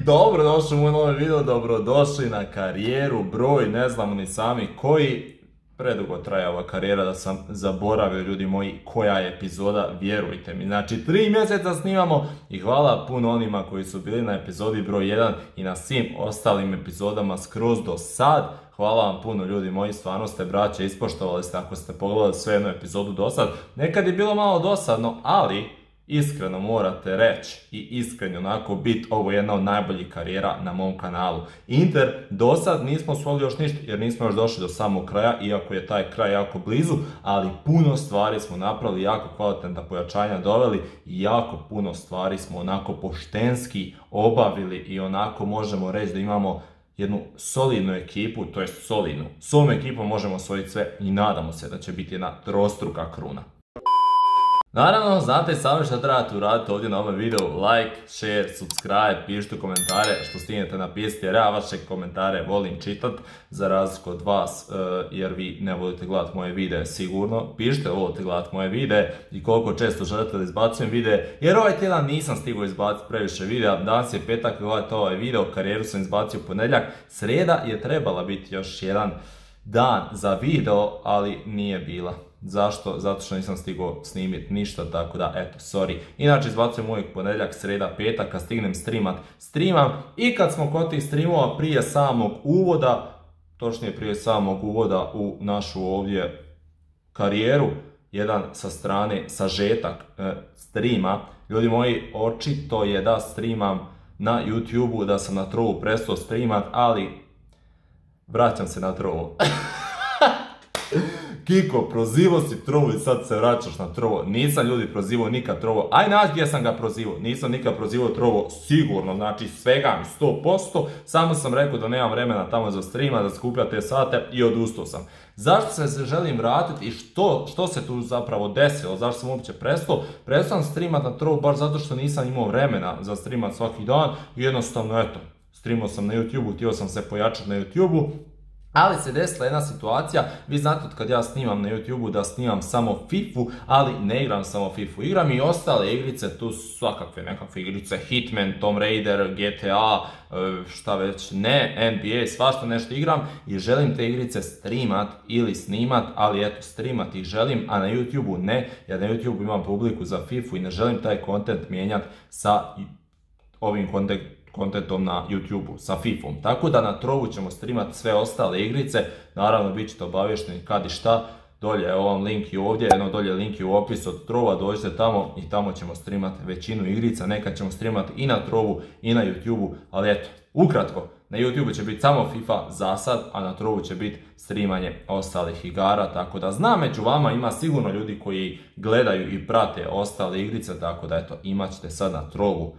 Dobrodošli u moj novi video, dobrodošli na karijeru broj, ne znamo ni sami koji. Predugo traje ova karijera da sam zaboravio, ljudi moji, koja je epizoda, vjerujte mi. Znači 3 mjeseca snimamo i hvala puno onima koji su bili na epizodi broj 1 i na svim ostalim epizodama skroz do sad. Hvala vam puno, ljudi moji, stvarno ste braće, ispoštovali ste ako ste pogledali sve jednu epizodu do sad. Nekad je bilo malo dosadno, ali iskreno morate reći i iskreno onako biti, ovo je jedna od najboljih karijera na mom kanalu. Inter, do sad nismo osvojili još ništa jer nismo još došli do samog kraja, iako je taj kraj jako blizu, ali puno stvari smo napravili, jako kvalitetna pojačanja doveli i jako puno stvari smo onako poštenski obavili i onako možemo reći da imamo jednu solidnu ekipu, to jest solidnu. S ovom ekipom možemo osvojiti sve i nadamo se da će biti jedna trostruka kruna. Naravno, znate sami što trebate uraditi ovdje na ovom videu, like, share, subscribe, pišite komentare što stignete napisati jer ja vaše komentare volim čitat za razliku od vas jer vi ne volite gledati moje videe sigurno. Pišite volite gledati moje videe i koliko često želite da izbacujem videe jer ovaj tjedan nisam stigao izbaciti previše videa, danas je petak, gledajte ovaj video, karijeru sam izbacio u ponedjeljak, srijeda je trebala biti još jedan dan za video, ali nije bila. Zašto? Zato što nisam stigao snimiti ništa, tako da eto, sorry. Inače izbacujem uvijek ponedjeljak, srijeda, petak, kad stignem streamam. I kad smo kod tih streamova prije samog uvoda, točnije prije samog uvoda u našu ovdje karijeru, jedan sa strane sažetak streama. Ljudi moji, očito je da streamam na YouTube-u, da sam na Trovu prestao streamat, ali vraćam se na Trovu. Kiko, prozivao si Trovu i sad se vraćaš na Trovo. Nisam, ljudi, prozivao nikad Trovo. Aj naš gdje sam ga prozivao. Nisam nikad prozivao Trovo sigurno, znači svega mi 100%. Samo sam rekao da nemam vremena tamo za streama, da skuplja te sate i odustao sam. Zašto se želim vratiti i što se tu zapravo desilo? Zašto sam uopće prestao? Prestao sam streamat na Trovu baš zato što nisam imao vremena za streamat svaki dan. I jednostavno, eto, streamao sam na YouTube-u, htio sam se pojačati na YouTube-u. Ali se desila jedna situacija, vi znate od kad ja snimam na YouTube-u da snimam samo FIFA, ali ne igram samo FIFA, igram i ostale igrice, tu su svakakve nekakve igrice, Hitman, Tomb Raider, GTA, šta već ne, NBA, svašta nešto igram i želim te igrice streamat ili snimat, ali eto, streamat ih želim, a na YouTube-u ne, jer na YouTube-u imam publiku za FIFA i ne želim taj content mijenjati sa ovim kontentom na YouTube-u, sa FIFA-om. Tako da na Trovu ćemo streamati sve ostale igrice, naravno bit ćete obavješteni kad i šta, dolje je ovom link i ovdje, jedno dolje link i u opisu od Trova, dođite tamo i tamo ćemo streamati većinu igrica, nekad ćemo streamati i na Trovu i na YouTube-u, ali eto, ukratko, na YouTube-u će biti samo FIFA za sad, a na Trovu će biti streamanje ostalih igara, tako da znam među vama ima sigurno ljudi koji gledaju i prate ostale igrice, tako da eto, imat ćete sad na Trovu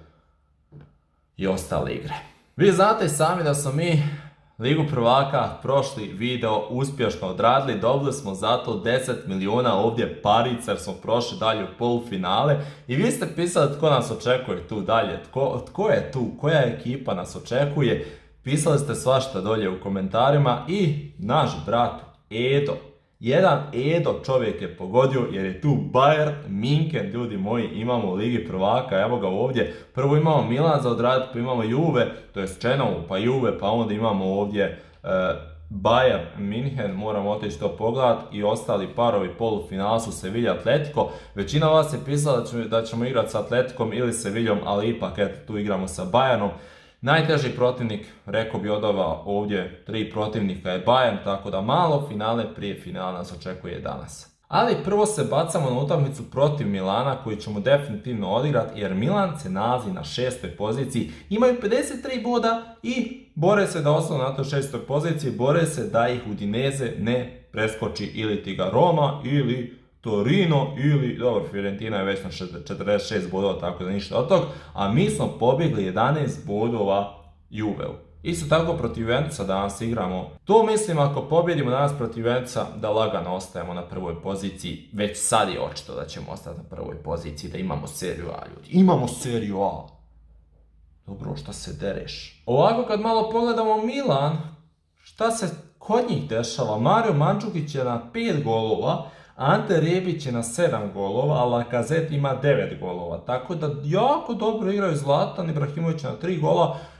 i ostale igre. Vi znate sami da smo mi Ligu prvaka prošli video uspješno odradili, dobili smo zato 10 milijuna ovdje parica jer smo prošli dalje u polufinale i vi ste pisali tko nas očekuje tu dalje, tko je tu, koja ekipa nas očekuje, pisali ste svašta dolje u komentarima i naš brat Edo. Jedan Edo čovjek je pogodio jer je tu Bayern München, ljudi moji, imamo u Ligi prvaka, evo ga ovdje, prvo imamo Milan za odraditi, pa imamo Juve, to je Čenovu, pa Juve, pa onda imamo ovdje Bayern München, moramo otići to pogledati i ostali parovi polufinala su Sevilla Atletico. Većina vas je pisala da ćemo igrati sa Atleticom ili Sevillom, ali ipak eto tu igramo sa Bayernom. Najteži protivnik, rekao bi od ova ovdje 3 protivnika je Bayern, tako da malo finale prije finala nas očekuje danas. Ali prvo se bacamo na utakmicu protiv Milana koju ćemo definitivno odigrati jer Milan se nalazi na 6. poziciji, imaju 53 boda i bore se da ostanu na toj 6. poziciji, bore se da ih Udinese ne preskoči ili ti ga Roma ili Torino ili, dobro, Fiorentina je već na 46 bodova, tako da ništa od tog, a mi smo pobjegli 11 bodova Juveu. Isto tako protiv Juventusa danas igramo. To mislim ako pobjedimo danas protiv Juventusa da lagano ostajemo na prvoj poziciji, već sad je očito da ćemo ostati na prvoj poziciji, da imamo seriju A, ljudi. Imamo seriju A. Dobro, šta se dereš? Ovako kad malo pogledamo Milan, šta se kod njih dešava? Mario Mandžukić je na 5 golova, Ante Rebić je na 7 golova, a Lacazette ima 9 golova. Tako da jako dobro igraju Zlatan Ibrahimović na 3 gola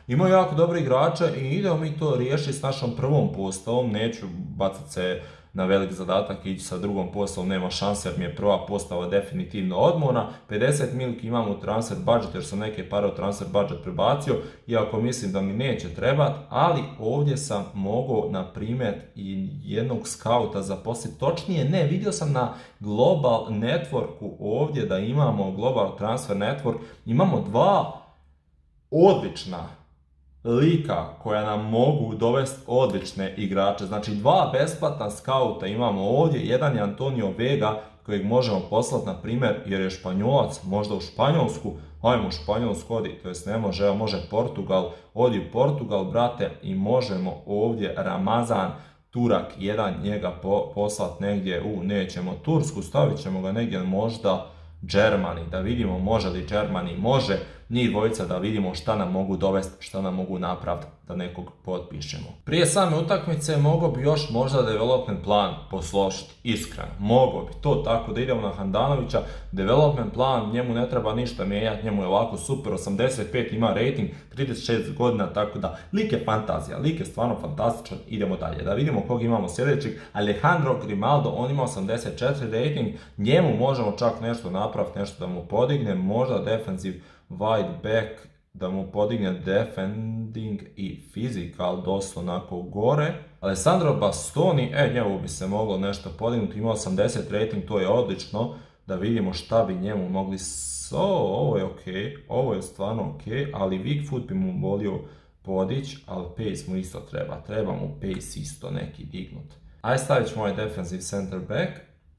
imaju jako dobre igrače i idemo mi to riješiti s našom prvom postavom, neću bacati se na velik zadatak i ići sa drugom postavom, nema šanse jer mi je prva postava definitivno odmorna. 50 milki imam u transfer budget jer sam neke pare u transfer budget prebacio, iako mislim da mi neće trebat, ali ovdje sam mogao na primjer i jednog skauta zaposliti, točnije ne, vidio sam na Global Networku ovdje da imamo Global Transfer Network, imamo dva odlična lika koja nam mogu dovesti odlične igrače. Znači dva besplatna skauta imamo ovdje, jedan je Antonio Vega kojeg možemo poslati na primjer jer je Španjolac, možda u Španjolsku, ajmo u Španjolsku odi, to jest ne može, evo može Portugal, odi u Portugal brate i možemo ovdje Ramazan Turak jedan njega poslati negdje u, nećemo Tursku, stavit ćemo ga negdje možda Germany, da vidimo može li Germany, može njih dvojica da vidimo šta nam mogu dovesti, šta nam mogu napraviti da nekog potpišemo. Prije same utakmice mogao bi još možda development plan posložiti, iskreno, mogao bi to tako da idemo na Handanovića, development plan, njemu ne treba ništa mijenjati, njemu je ovako super, 85 ima rating, 36 godina, tako da lik je fantazija, lik je stvarno fantastičan, idemo dalje, da vidimo kog imamo sljedećeg, Alejandro Grimaldo, on ima 84 rating, njemu možemo čak nešto napraviti, nešto da mu podigne, možda defensive wide back, da mu podigne defending i physical dosta onako gore. Alessandro Bastoni, njemu bi se moglo nešto podignuti, ima 80 rating, to je odlično, da vidimo šta bi njemu mogli, ovo je ok, ovo je stvarno ok, ali weak foot bi mu volio podići, ali pace mu isto treba mu pace isto neki dignut. Ajde stavit ćemo ovaj defensive center back,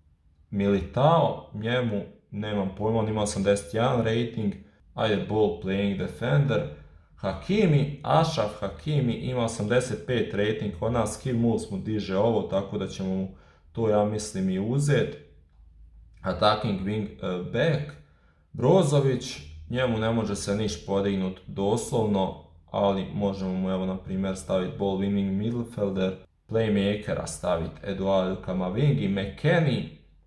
Militao, njemu nemam pojma, on ima 81 rating, ajde ball playing defender, Hakimi, Ashraf Hakimi ima 85 rating, kod nas skill moves mu diže ovo, tako da ćemo mu to ja mislim i uzeti. Attacking wing back, Brozović, njemu ne može se niš podignut doslovno, ali možemo mu evo na primjer staviti ball winning midfielder, playmakera staviti Eduardo Camavinga, McKennie,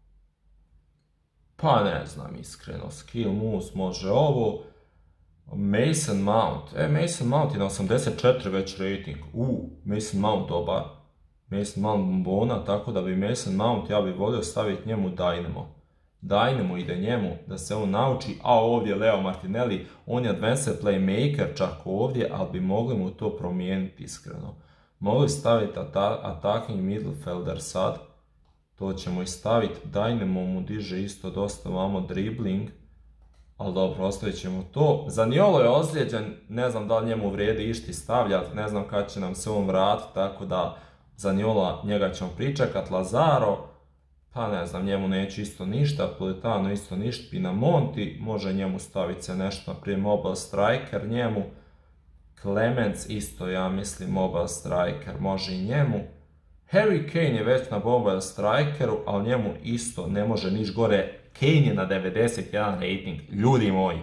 pa ne znam iskreno, skill moves može ovo, Mason Mount, Mason Mount je na 84 već rating, Mason Mount dobar, Mason Mount bombona, tako da bi Mason Mount, ja bih volio staviti njemu Dynamo ide njemu, da se on nauči, a ovdje Leo Martinelli, on je advanced playmaker čak ovdje, ali bi mogli mu to promijeniti iskreno. Mogli staviti attacking midfielder sad, to ćemo i staviti, Dynamo mu diže isto dosta vamo dribbling, ali dobro, ostavit ćemo to. Zaniolo je ozlijeđen, ne znam da li njemu vrijedi išti stavljati, ne znam kad će nam se on vratiti, tako da Zaniola njega ćemo pričekat, Lazaro, pa ne znam, njemu neće isto ništa, Politano isto ništa, Pinamonti, može njemu staviti se nešto, naprijed mobile striker njemu, Clemens isto, ja mislim, mobile striker, može i njemu. Harry Kane je već na mobile strikeru, ali njemu isto ne može niš gore, Kane je na 91 rating, ljudi moji.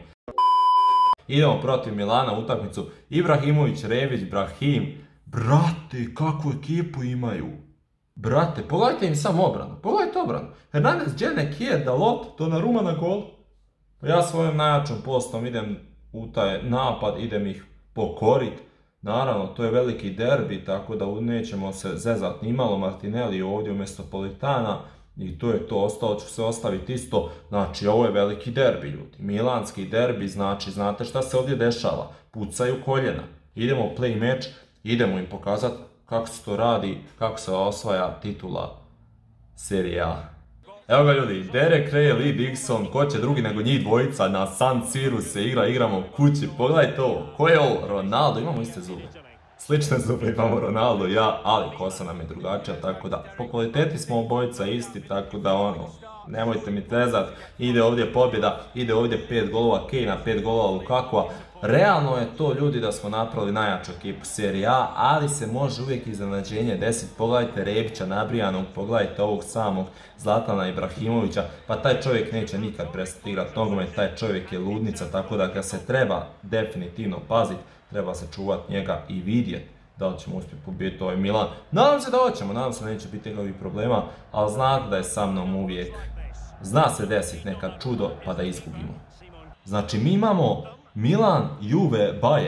Idemo protiv Milana utakmicu, Ibrahimović, Rević, Brahim, brate, kakvu ekipu imaju. Brate, pogledajte im sam obranu, pogledajte obranu. Hernandez, Džene, Kier, Dalot, Donnarumma na gol. Ja svojom najjačom postom idem u taj napad, idem ih pokorit. Naravno, to je veliki derbi, tako da nećemo se zezat nimalo. Martinelli ovdje umjesto Politana i to je to, ostalo ću se ostaviti isto. Znači, ovo je veliki derbi, ljudi. Milanski derbi, znači, znate šta se ovdje dešava? Pucaju koljena. Idemo u play match, idemo im pokazati kako se to radi, kako se osvaja titula Serie A. Evo ga ljudi, Derek Ray, Lee Dixon, ko će drugi nego njih dvojica na San Siru se igramo u kući, pogledajte ovo, ko je ovo, Ronaldo, imamo iste zube. Slične zube imamo Ronaldo, ja, ali kosa nam je drugačija, tako da po kvaliteti smo obojica isti, tako da nemojte mi tezat, ide ovdje pobjeda, ide ovdje 5 golova Kane-a, 5 golova Lukakua. Realno je to, ljudi, da smo napravili najjaču ekipu Serie A, ali se može uvijek iznenađenje desiti. Pogledajte Rebića nabrijanog, pogledajte ovog samog Zlatana Ibrahimovića, pa taj čovjek neće nikad prestati igrati nogomet, taj čovjek je ludnica, tako da ga se treba definitivno paziti, treba se čuvati njega i vidjeti da li ćemo uspjeti pobijediti ovaj Milan. Nadam se da hoćemo, nadam se da neće biti nekakvih problema, ali znate da je sa mnom uvijek, zna se desiti nekad čudo pa da izgubimo. Znači mi imamo Milan, Juve, Bayern.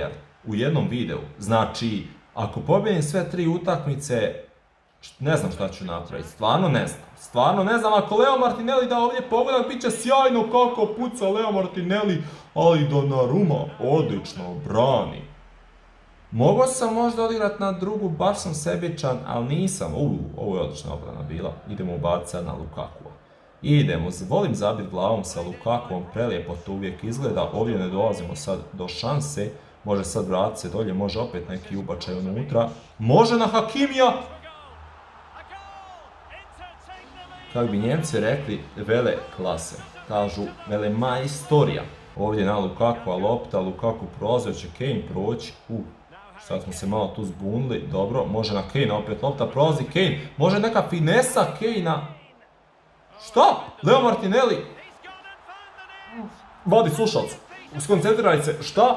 u jednom videu. Znači, ako pobijedim sve 3 utakmice, ne znam šta ću napraviti, stvarno ne znam. Stvarno ne znam, ako Leo Martinelli da ovdje pogodak, bit će sjajno kako puca Leo Martinelli, ali Donnarumma odlično brani. Mogao sam možda odigrat na drugu, baš sam sebičan, ali nisam. Ovo je odlična obrana bila. Idemo ubaciti sad na Lukakua. Idemo, volim zabiti glavom sa Lukakuom, prelijepo to uvijek izgleda. Ovdje ne dolazimo sad do šanse. Može sad vratiti se dolje, može opet neki ubačaj unutra. Može na Hakimija! Kako bi Njemci rekli, vele klase. Kažu, vele majstorija. Ovdje na Lukakua lopta, Lukaku prolazi, će Kane proći. Sad smo se malo tu zbunili, dobro, može na Kane opet lopta, prolazi Kane, može neka finesa Kane-a. Šta? Leo Martinelli? Vadi slušalce, skoncentriraj se, šta?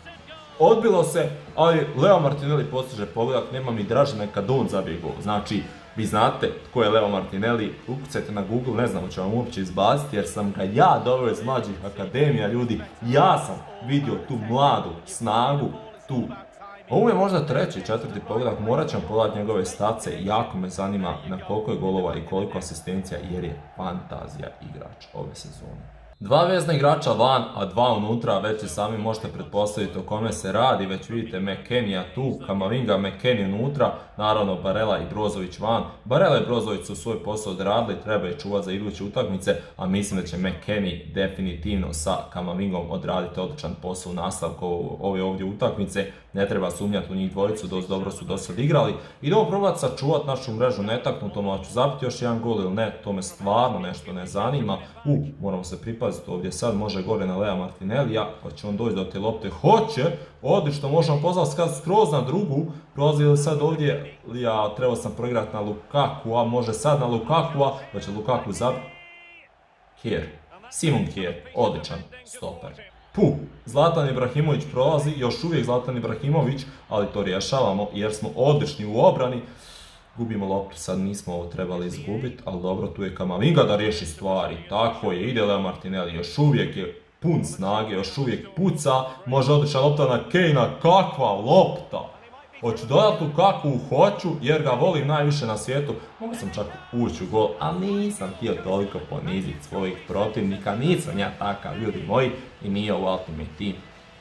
Odbilo se, ali Leo Martinelli postiže pogodak, nema mi draže neka on zabije gol. Znači, vi znate tko je Leo Martinelli, ukucajte na Google, ne znam hoću vam uopće izbaciti jer sam ga ja doveo iz mlađih akademija, ljudi. Ja sam vidio tu mladu snagu, tu. Ovo je možda 3., 4. pogodak, morat ćemo pogledati njegove stace, jako me zanima na koliko je golova i koliko asistencija jer je fantazija igrač ove sezone. 2 vezna igrača van, a 2 unutra, već i sami možete pretpostaviti o kome se radi, već vidite McKennie tu, Kamavinga, McKennie unutra, naravno Barella i Brozović van. Barella i Brozović su svoj posao odradili, treba je čuvati za iduće utakmice, a mislim da će McKennie definitivno sa Kamavingom odraditi odličan posao u nastavku ove ovdje utakmice. Ne treba sumnjati u njih dvojicu, dosta dobro su dosad igrali. Idemo probati sačuvati našu mrežu netaknutom, ali ću zabiti još jedan gol ili ne, to me stvarno nešto ne zanima. Moramo se pripaziti ovdje sad, može gore na Lea Martinellija, hoće on doći do te lopte, hoće, odlično, možemo pozvati skroz na drugu, prolazi li sad ovdje, ja trebao sam proigrati na Lukakua, može sad na Lukakua, hoće Lukaku zabiti. Kjær, Simon Kjær, odličan stoper. Zlatan Ibrahimović prolazi, još uvijek Zlatan Ibrahimović, ali to rješavamo jer smo odlični u obrani. Gubimo loptu, sad nismo ovo trebali izgubiti, ali dobro, tu je Kamavinga da riješi stvari. Tako je, ide Leo Martinelli, još uvijek je pun snage, još uvijek puca, može odlična lopta na Kane-a, kakva lopta! Hoću dodati Lukaku, hoću, jer ga volim najviše na svijetu. Mogu sam čak ući u gol, ali nisam htio toliko poniziti svojih protivnika. Nisam ja takav, ljudi moji, i nije u Ultimate Team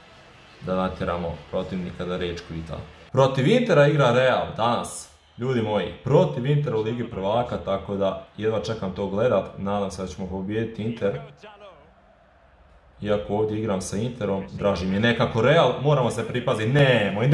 da natjeramo protivnika da reč kvita. Protiv Intera igra Real danas, ljudi moji, protiv Intera u Ligi prvaka, tako da jedva čekam to gledat. Nadam se da ćemo pobijediti Inter. Iako ovdje igram sa Interom, draži mi je nekako Real, moramo se pripaziti, nemoj,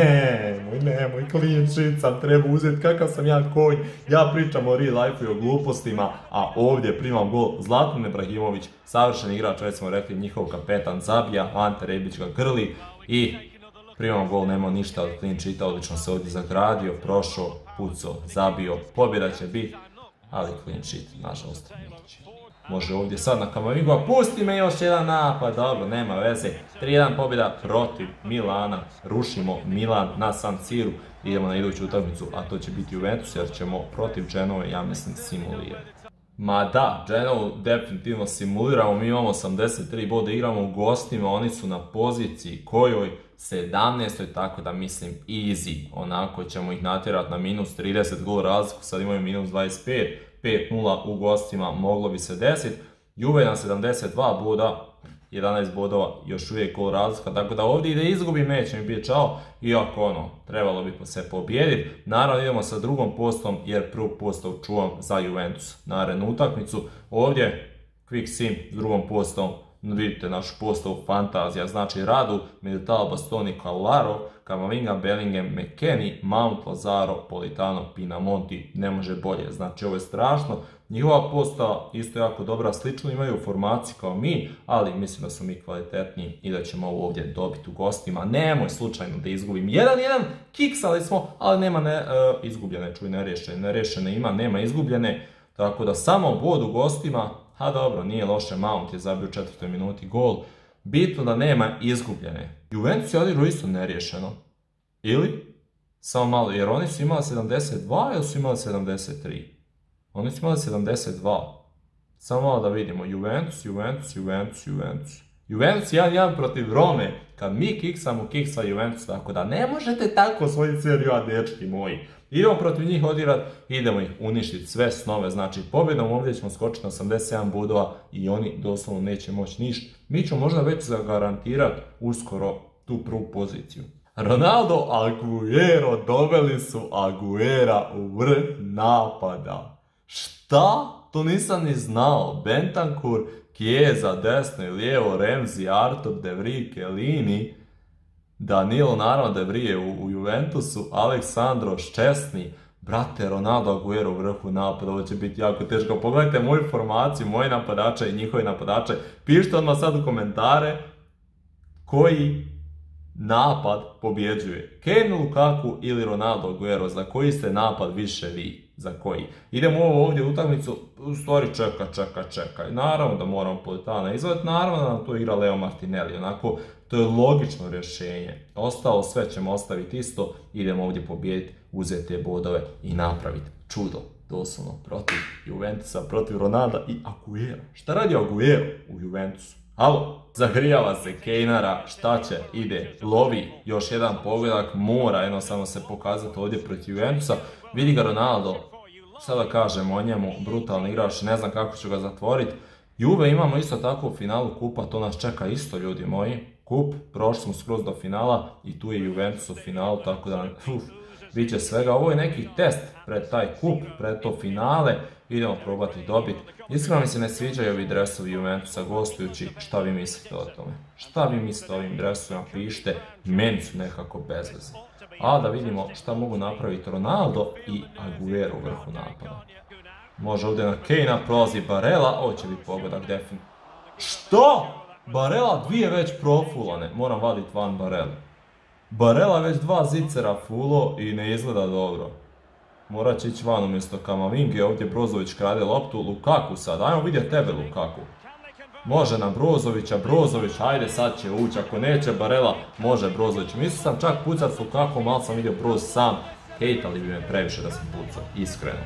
clean sheet sam treba uzeti, kakav sam ja konj, ja pričam o real life i o glupostima, a ovdje primam gol Zlatan Ibrahimović, savršen igrač, već smo rekli, njihov kapetan zabija, Ante Rebić ga grli i primam gol, nema ništa od clean sheeta, odlično se ovdje zagradio, prošao, pucao, zabio, pobjeda će biti, ali clean sheet, nažalost, neće. Može ovdje sad na Kamavingu, a pusti me još jedan napad, dobro, nema veze. 3-1 pobjeda protiv Milana, rušimo Milan na San Siru, idemo na iduću utakmicu, a to će biti Juventus jer ćemo protiv Genove, ja mislim, simulirati. Ma da, Genovu definitivno simuliramo, mi imamo 83 boda, igramo u gostima, oni su na poziciji kojoj 17. tako da mislim easy, onako ćemo ih natjerati na minus 30 gol razliku, sad imaju minus 25, 5-0 u gostima, moglo bi se desiti. Juve na 72 boda, 11 bodova, još uvijek gol razlika, tako da ovdje ide izgubim, neće mi biti čao, iako trebalo bi se pobijediti. Naravno idemo sa drugom postom, jer prvu postav čuvam za Juventus narednu utakmicu. Ovdje quick sim s drugom postom, vidite našu postavu fantazija, znači Radu, Militao, Bastoni, Callaro, Kamavinga, Bellingham, McKennie, Mount, Lazaro, Politano, Pinamonti, ne može bolje, znači ovo je strašno. Njihova postava isto jako dobra, slično imaju formaciju kao mi, ali mislim da su mi kvalitetniji i da ćemo ovo ovdje dobiti u gostima. Nemoj slučajno da izgubim 1-1, kiksali smo, ali nema izgubljene, čuj, nerešene ima, nema izgubljene, tako da samo bod u gostima. Ha dobro, nije loše, Mount je zabio u 4. minuti gol. Bitno da nema izgubljene. Juventus je odigrao isto neriješeno. Ili? Samo malo, jer oni su imali 72 ili su imali 73? Oni su imali 72. Samo malo da vidimo. Juventus. Juventus 1-1 protiv Rome, kad mi kiksamo, kiksa Juventus, tako da ne možete tako svojiti seriju, a dečki moji. Idemo protiv njih odigrati, idemo ih uništiti sve snove, znači pobjedom ovdje ćemo skočiti na 87 bodova i oni doslovno neće moći ništa. Mi ćemo možda već zagarantirati uskoro tu prvu poziciju. Ronaldo, Agüero, doveli su Agüera u vrh napada. Šta? To nisam ni znao. Bentancur, Chiesa, desno i lijevo, Remzi, Artur, De Vrij, Chiellini, Danilo, naravno De Vrij je u Juventusu, Aleksandro, Ščesni, brate, Ronaldo, Agüero u vrhu napada, ovo će biti jako teško. Pogledajte moju formaciju, moji napadače i njihovi napadače. Pišite odmah sad u komentare koji napad pobjeđuje. Kane, Lukaku ili Ronaldo, Agüero, za koji ste napad više vi? Za koji? Idemo ovo ovdje u utakmicu, u stvari čekaj. Naravno da moramo Politana izvaditi, naravno da nam to igra Leo Martinelli, onako, to je logično rješenje. Ostalo sve ćemo ostaviti isto, idemo ovdje pobijediti, uzeti te bodove i napraviti čudo, doslovno, protiv Juventusa, protiv Ronalda i Agüera. Šta radi Agüero u Juventusu? Alo, zagrijava se Kejnara, šta će, ide, lovi, još jedan pogledak, mora jednostavno se pokazati ovdje protiv Juventusa. Vidi ga Ronaldo, sada kažemo o njemu, brutalni igrač, ne znam kako ću ga zatvoriti. Juve imamo isto tako u finalu kupa, to nas čeka isto, ljudi moji. Kup, prošli smo skroz do finala i tu je Juventus u finalu, tako da bit će svega. Ovo je neki test pred taj kup, pred to finale. Idemo probati dobiti. Iskreno mi se ne sviđaju ovi dresovi Juventusa gostujući. Šta vi mislite o tome? Šta vi mislite o ovim dresovima? Pišite, meni su nekako bezveze. A da vidimo šta mogu napraviti Ronaldo i Agüero u vrhu napada. Može ovdje na Kejna, prolazi Barella, ovo će biti pogodak definitivno. Što? Barella dvije već profulane, moram vaditi van Barella. Barella već dva zicera fulo i ne izgleda dobro. Morat će ići van umjesto Kamavinge, ovdje Brozović krade loptu, Lukaku sad, ajmo vidjeti tebe Lukaku. Može na Brozovića, Brozović, ajde sad će ući, ako neće Barella, može Brozović. Mislio sam čak pucat s Lukaku, malo sam vidio Broz sam, hejtali bi me previše da sam pucao, iskreno.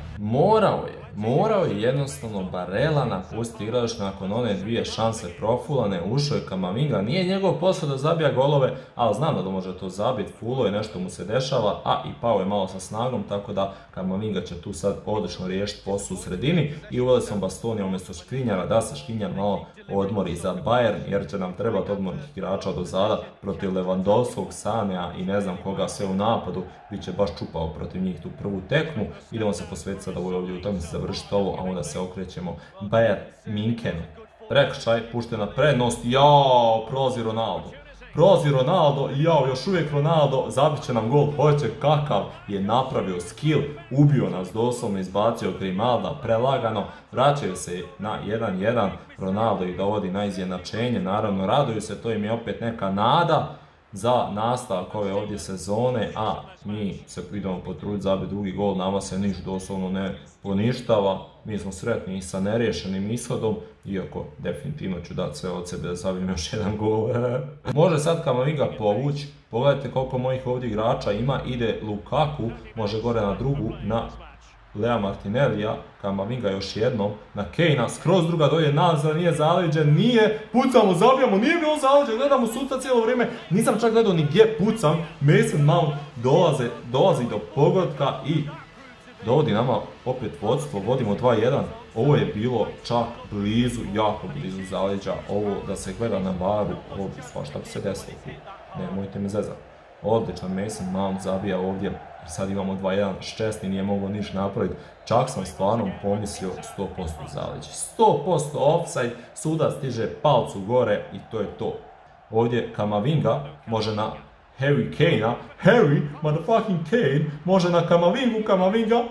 Morao je jednostavno Barella napustiti igrač nakon one dvije šanse profulane, ušao je Kamavinga, nije njegov posao da zabija golove, ali znam da može to zabiti, fulo je, nešto mu se dešava, a i pao je malo sa snagom, tako da Kamavinga će tu sad odlično riješiti posao u sredini i uveli smo Bastonija umjesto Škrinjara, da se Škrinjar malo odmori za Bayern, jer će nam trebati odmornih igrača do zada protiv Lewandowskog, Sanea i ne znam koga sve u napadu, bit će baš čupao protiv njih tu prvu tekmu. Idemo se posvetiti sada ovdje u tome završiti ovo, a onda se okrećemo Bayern München. Prekršaj, puštena prednost, jao, prolazi Ronaldo, jao, još uvijek Ronaldo, zabit će nam gol, hoće kakav je napravio skill, ubio nas doslovno, izbacio Grimalda, prelagano, vraćaju se na 1-1, Ronaldo ih dovodi na izjednačenje, naravno raduju se, to im je opet neka nada za nastavak ove ovdje sezone, a mi se idemo potruditi zabiti drugi gol, nama se ništa doslovno ne poništava, mi smo sretni i sa neriješenim ishodom, iako definitivno ću dati sve od sebe da zabijem još jedan gol. Može sad Kamavinga povući, pogledajte koliko mojih ovdje igrača ima, ide Lukaku, može gore na drugu, na Lea Martinellija, Kamavinga još jednom, na Kejna, skroz druga dolje, nazad, nije zaleđen, nije, pucamo, zabijamo, nije bilo zaleđen, gledamo suca cijelo vrijeme, nisam čak gledao ni gdje pucam, Mason Mount dolazi do pogotka i dovodi nama opet vodstvo, vodimo 2-1, ovo je bilo čak blizu, jako blizu zaleđa, ovo da se gleda na varu, ovo bi svašta se desilo, nemojte me zezati. Odličan Mason Mount zabija ovdje, sad imamo 2-1, Ščesni nije mogao ništa napraviti, čak sam stvarno pomislio 100% zaleđe. 100% offside, sudac stiže palcu gore i to je to. Ovdje Kamavinga može na Harry Kane-a, Harry motherfucking Kane, može na Kamavinga,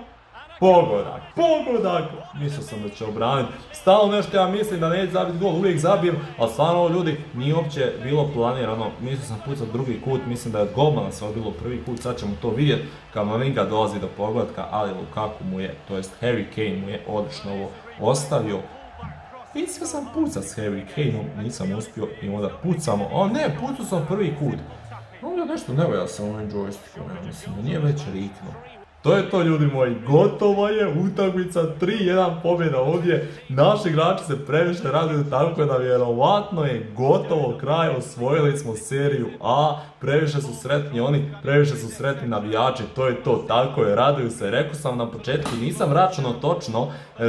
pogodak, mislio sam da će obraniti, stalno nešto ja mislim da neće zabiti gol, uvijek zabijem, ali stvarno ovo ljudi nije uopće bilo planirano, mislio sam pucati drugi kut, mislim da je od golmana se odbilo prvi kut, sad ćemo to vidjeti, Kamavinga dolazi do pogotka, ali Lukaku mu je, to jest Harry Kane mu je odlično ovo ostavio. Mislio sam pucat s Harry Kane-om, nisam uspio i onda pucamo, a ne, pucao sam prvi kut. Ovdje nešto ne valja sa ovim joystickom, ja mislim da nije već riknuo. To je to, ljudi moji, gotova je utakmica, 3-1 pobjeda ovdje, naši igrači se previše raduju, tako da vjerovatno je gotovo kraj, osvojili smo seriju A, previše su sretni oni, previše su sretni navijači, to je to, tako je, raduju se, rekao sam na početku, nisam računao točno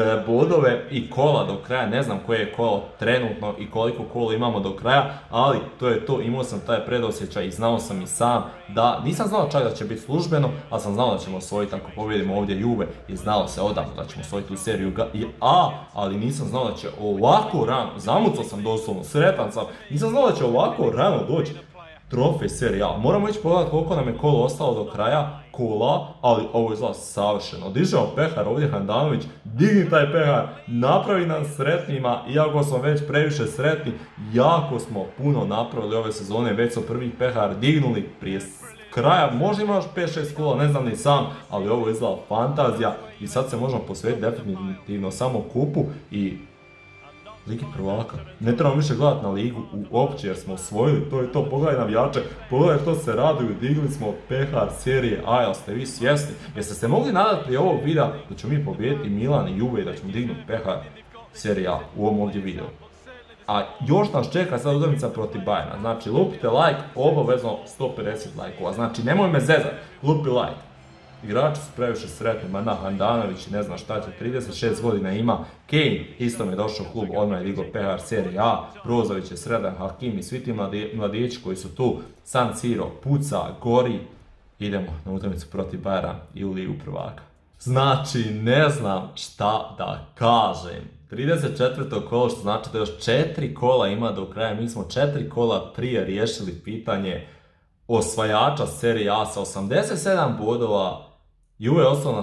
bodove i kola do kraja, ne znam koje je kolo trenutno i koliko kola imamo do kraja, ali to je to, imao sam taj predosjećaj i znao sam i sam da, nisam znao čak da će biti službeno, ali sam znao da ćemo osvojiti ako pobjedimo ovdje Juve i znao se odavno da ćemo osvojiti u seriju A, ali nisam znao da će ovako rano, zamucao sam doslovno, sretan sam, nisam znao da će ovako rano doći trofej serije A. Moramo ići pogledati koliko nam je kolo ostalo do kraja kola, ali ovo izgleda savršeno. Dižemo pehar ovdje, Handanović, digni taj pehar, napravi nam sretnima, iako smo već previše sretni, jako smo puno napravili ove sezone, već smo prvi pehar dignuli prije kraja, možda ima još 5-6 kola, ne znam ni sam, ali ovo je izgleda fantazija i sad se možemo posvetiti definitivno samo kupu i Ligi prvaka. Ne trebamo više gledati na ligu uopće jer smo osvojili, to je to, pogledaj navijače, pogledaj što se raduju, digli smo pehar serije A, jel ste vi svjesni? Jeste se mogli nadati prije ovog videa da ćemo mi pobijediti Milan i Juve i da ćemo dignuti pehar serije A u ovom ovdje videu? A još nas čeka sad utakmica protiv Bayerna, znači lupite like, obavezno 150 lajkova, znači nemoj me zezati, lupi like. Igrači su previše sretni, Mada Handanović ne zna šta će, 36 godina ima, Kane isto mi je došao u klub, odmah je digao pehar serije A, Brozović je sredan, Hakimi, svi ti mladići koji su tu, San Siro, puca, gori, idemo na utakmicu protiv Bayerna i u Ligu prvaka. Znači, ne znam šta da kažem. 34. kolo, što znači da još 4 kola ima do kraja, mi smo 4 kola prije riješili pitanje osvajača serije A sa 87 bodova, Juve je ostalo na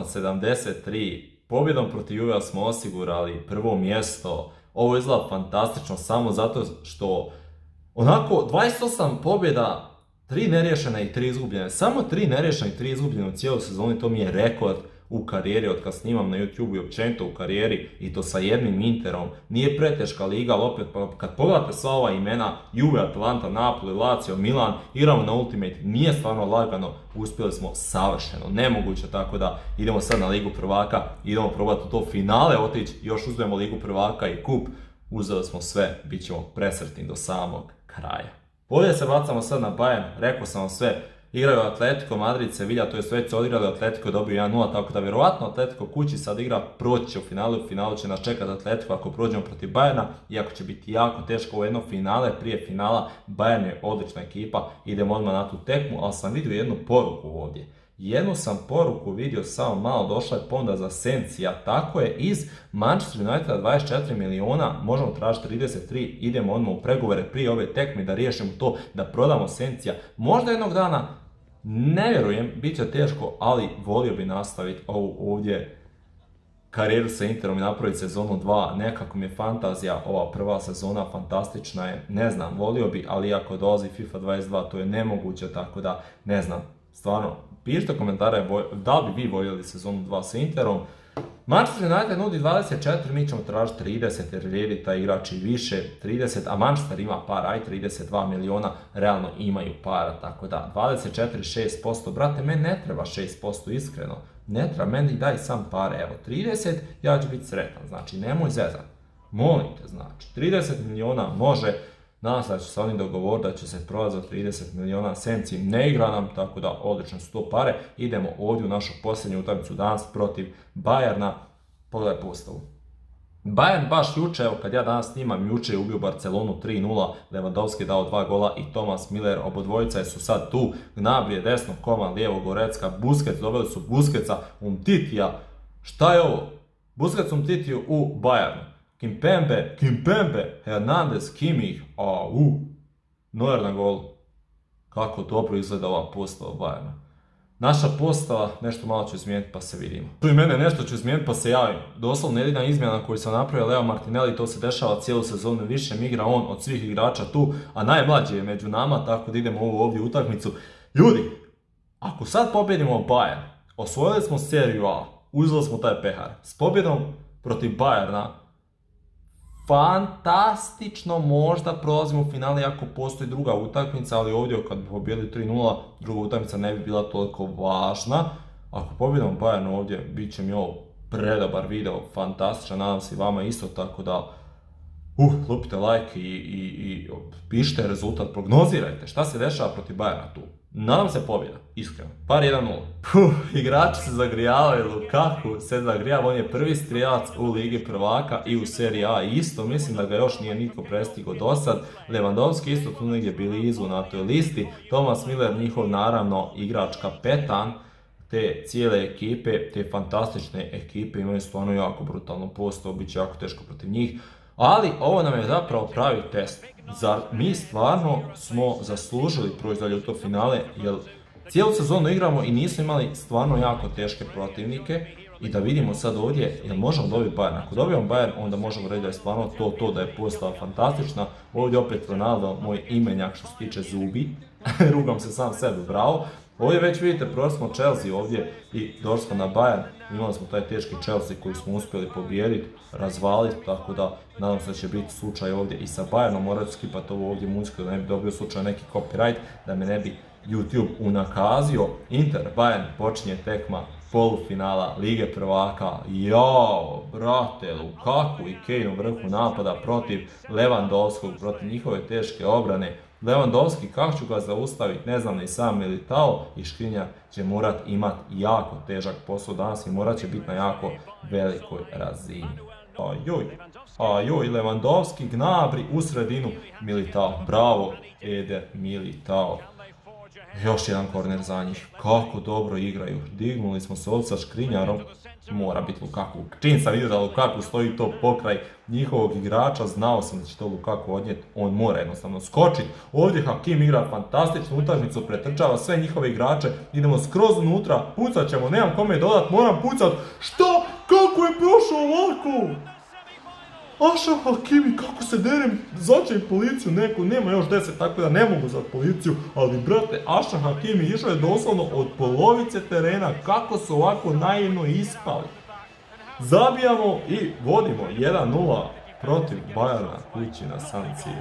73, pobjedom protiv Juve smo osigurali prvo mjesto, ovo izgleda fantastično samo zato što onako 28 pobjeda, 3 neriješene i 3 izgubljene, samo 3 neriješene i 3 izgubljene u cijeloj sezoni, to mi je rekord u karijeri od kad snimam na YouTube i općenito u karijeri i to sa jednim Interom. Nije preteška liga, ali opet kad pogledate sva ova imena, Juve, Atalanta, Napoli, Lazio, Milan, igramo na Ultimate, nije stvarno lagano, uspjeli smo savršeno, nemoguće, tako da idemo sad na Ligu prvaka, idemo probati u to finale otići, još uzmemo Ligu prvaka i kup, uzeli smo sve, bit ćemo presretni do samog kraja. Ovdje se bacamo sad na Bayern, rekao sam vam sve, igraju Atletico, Madrid, Sevilla, to je već su odigrali, Atletico dobio 1-0, tako da vjerovatno Atletico kući sad igra, proći će u finalu će nas čekati Atletico ako prođemo protiv Bayerna, iako će biti jako teško ovo jedno finale, prije finala, Bayern je odlična ekipa, idemo odmah na tu tekmu, ali sam vidio jednu poruku ovdje. Jednu sam poruku vidio samo malo, došla je ponuda za Sencija, tako je iz Manchester Uniteda 24 miliona, možemo tražiti 33, idemo odmah u pregovore prije ove tekme da riješimo to, da prodamo Sencija. Možda jednog dana, ne vjerujem, bit će teško, ali volio bi nastaviti ovu ovdje karijeru sa Interom i napraviti sezonu 2, nekako mi je fantazija, ova prva sezona fantastična je, ne znam, volio bi, ali ako dolazi FIFA 22 to je nemoguće, tako da ne znam, stvarno. Pišite komentare da li bi vi voljeli sezonu 2 sa Interom. Manchester United nudi 24, mi ćemo tražiti 30 jer vrijedi taj igrač i više, 30, a Manchester ima para, aj 32 miliona, realno imaju para, tako da 24, 6%, brate, meni ne treba 6%, iskreno, ne treba, meni daj sam pare, evo 30, ja ću biti sretan, znači nemoj zezat, molim te, znači 30 miliona može. Nadam se da će se oni dogovoriti da će se prodati za 30 miliona, Senci ne igra nam, tako da odlično su to pare. Idemo ovdje u našu posljednju utakmicu danas protiv Bayerna. Pogledaj postavu. Bayern baš juče, evo kad ja danas snimam, juče je ubio Barcelonu 3-0, Lewandowski je dao 2 gola i Thomas Müller, obodvojica su sad tu, Gnabry je desno, Koman lijevo, Goretzka, Busquets, doveli su Busquetsa, Umtitija. Šta je ovo? Busquets Umtitiju u Bayernu. Kimpembe, Hernandez, Kimmich, Neuer na golu. Kako dobro izgleda ova postava Bayerna. Naša postava, nešto malo ću izmijeniti pa se vidimo. Tu i mene nešto ću izmijeniti pa se javim. Doslovno jedina izmjena koju sam napravio Leo Martinelli, to se dešava cijelu sezonu, više igra on od svih igrača tu, a najmlađi je među nama, tako da idemo ovu ovdje utakmicu. Ljudi, ako sad pobjedimo Bayern, osvojili smo seriju A, uzeli smo taj pehar, s pobjedom protiv Bayerna, fantastično, možda prolazimo u finale ako postoji druga utakmica, ali ovdje kad bi pobjedili 3-0, druga utakmica ne bi bila toliko važna. Ako pobjedimo Bayern ovdje, bit će mi ovo predobar video, fantastičan, nadam se i vama isto, tako da lupite like i pišite rezultat, prognozirajte šta se dešava protiv Bayerna tu. Nadam se pobjeda, iskreno. Par 1-0. Igrači se zagrijavaju, Lukaku se zagrijava, on je prvi strijelac u Ligi prvaka i u Seriji A isto, mislim da ga još nije nitko prestigao do sad. Lewandowski isto tu negdje blizu na toj listi, Thomas Müller njihov naravno igrač kapetan te cijele ekipe, te fantastične ekipe, imaju stvarno jako brutalno postavu, bit će jako teško protiv njih. Ali ovo nam je zapravo pravi test. Zar mi stvarno smo zaslužili proći u to finale, jer cijelu sezonu igramo i nismo imali stvarno jako teške protivnike. I da vidimo sad ovdje, jel možemo dobiti Bayern. Ako dobijemo Bayern, onda možemo reći da je stvarno to da je postava fantastična. Ovdje opet Ronaldo, moj imenjak što se tiče zubi. Rugam se sam sebi, bravo. Ovdje već vidite, prošli smo Chelsea ovdje i došli smo na Bayern. Imali smo taj teški Chelsea koji smo uspjeli pobijediti, razvaliti, tako da nadam se da će biti slučaj ovdje i sa Bayernom. Morat skipati ovo ovdje muziku da ne bi dobio slučaj neki copyright, da me ne bi YouTube unakazio. Inter, Bayern, počinje tekma polufinala Lige prvaka. Jao, brate, Lukaku i Kane u vrhu napada protiv Lewandowskog, protiv njihove teške obrane. Lewandowski, kako ću ga zaustaviti, ne znam, ni sam Militao i Škrinjar će morat imati jako težak posao danas i morat će biti na jako velikoj razini. Ajoj, Lewandowski, Gnabry u sredinu, Militao, bravo, Eder Militao. Još jedan korner za njih, kako dobro igraju, dignuli smo se ovdje sa Škrinjarom, mora biti Lukaku. Čim sam vidio da Lukaku stoji to pokraj njihovog igrača, znao sam da će to Lukaku odnijeti, on mora jednostavno skočiti. Ovdje Hakim igra fantastičnu utakmicu, pretrčava sve njihove igrače, idemo skroz unutra, pucat ćemo, nemam kome dodat, moram pucat. Šta? Kako je prošao ovako? Ašraf Hakimi, kako se derem, zvaćem policiju neku, nema još 10, tako da ne mogu zvati policiju, ali brate, Ašraf Hakimi išao je doslovno od polovice terena, kako su ovako naivno ispali. Zabijamo i vodimo 1-0 protiv Bayerna kući na San Siro.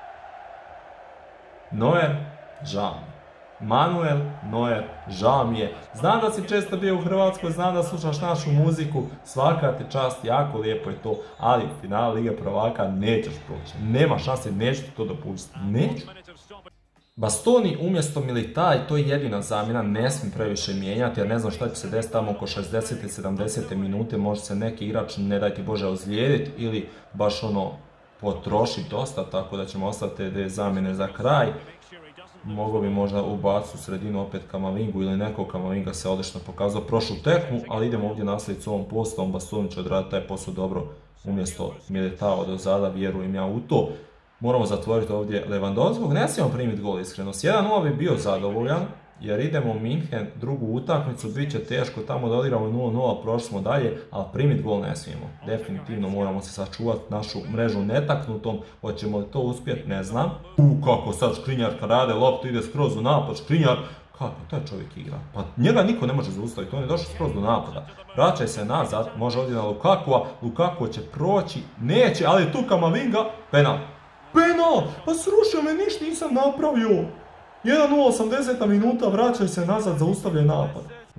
Neuer, žao mi je. Manuel Neuer, žao mi je. Znam da si često bio u Hrvatskoj, znam da slušaš našu muziku, svaka ti čast, jako lijepo je to, ali final Lige prvaka nećeš proći. Nema šanse, neću ti to dopustiti. Neću. Bastoni umjesto Militaj, to je jedina zamjena, ne smijem previše mijenjati jer ne znam šta će se desiti tamo oko 60. i 70. minute, može se neki igrač, ne daj ti Bože, ozlijediti ili baš potrošiti dosta, tako da ćemo ostaviti te zamjene za kraj. Mogu bi možda ubaciti u sredinu opet Kamavingu ili nekog. Kamavinga se odlično pokazao prošlu tekmu, ali idemo ovdje nastaviti s ovom postavom. Bastoni će odraditi taj posao dobro umjesto Militao do zada, vjerujem ja u to. Moramo zatvoriti ovdje Lewandowskog, ne smijemo primiti gol iskreno. S 1-0 bi bio zadovoljan, jer idemo u München, drugu utakmicu, bit će teško tamo da odigramo 0-0, prošli smo dalje, ali primiti gol ne smijemo. Definitivno moramo se sačuvati našu mrežu netaknutom, hoćemo li to uspjeti, ne znam. Kako sad Škrinjar kad rade loptu ide skroz u napad, Škrinjar, kako taj čovjek igra? Pa njega niko ne može zaustaviti, on je došao skroz do napada. Vraćaj se nazad, može ovdje na Lukakua, Lukaku će proći, neće, ali tu Kamavinga, penal. Penal! Pa srušio me, ništa nisam napravio. 1:80 minuta, vraćaj se nazad, zaustavljaj napad.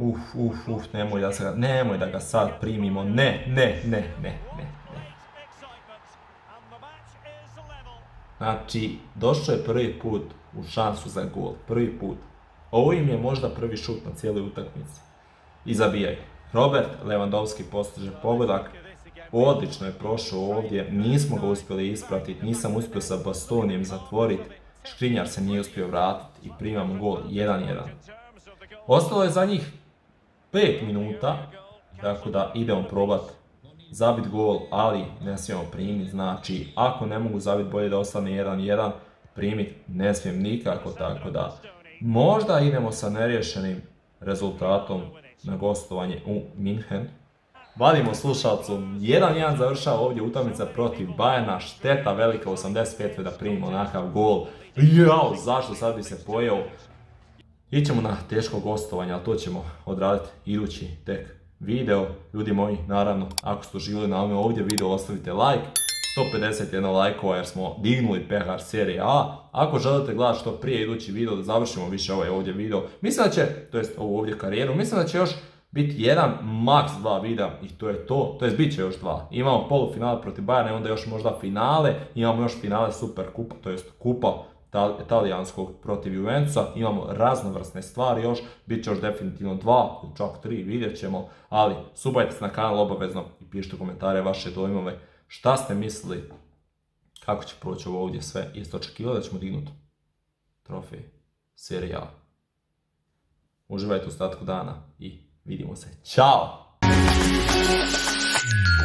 Nemoj da ga sad primimo, ne. Znači, došao je prvi put u šansu za gol, prvi put. Ovo im je možda prvi šut na cijeloj utakmici. I zabijaj. Robert Lewandowski postiže pogodak. Odlično je prošao ovdje, nismo ga uspjeli ispratiti, nisam uspio sa Bastonijem zatvoriti. Škrinjar se nije uspio vratiti i primamo gol 1-1. Ostalo je za njih 5 minuta, tako da idemo probati zabiti gol, ali ne smijemo primiti. Znači, ako ne mogu zabiti, bolje da ostane 1-1, primiti ne smijem nikako, tako da možda idemo sa neriješenim rezultatom na gostovanje u München. Vadimo slušalcu, 1-1 završava ovdje utakmica protiv Bayerna, šteta velika 85. da primimo onakav gol. Jao, zašto sad bi se pojeo? Ićemo na teško gostovanje, ali to ćemo odraditi idući tek video. Ljudi moji, naravno, ako ste uživali na ovdje video, ostavite like. 151 lajkova jer smo dignuli pehar serije A. Ako želite gledati što prije idući video da završimo više ovaj ovdje video, mislim da će, to jest ovu ovdje karijeru, mislim da će još biti jedan, maks 2 videa i to je to. To jest bit će još 2. Imamo polufinale protiv Bayerna i onda još možda finale. Imamo još finale Super kupa, to jest kupa talijanskog protiv Juventusa. Imamo raznovrsne stvari još. Bit će još definitivno 2 ili čak 3, vidjet ćemo. Ali subajte se na kanal obavezno i pišite komentare vaše dojmove. Šta ste mislili? Kako će proći ovo ovdje sve? Jeste očekivali da ćemo dignuti trofej Serie A? Uživajte u ostatku dana i vidimo se. Ćao!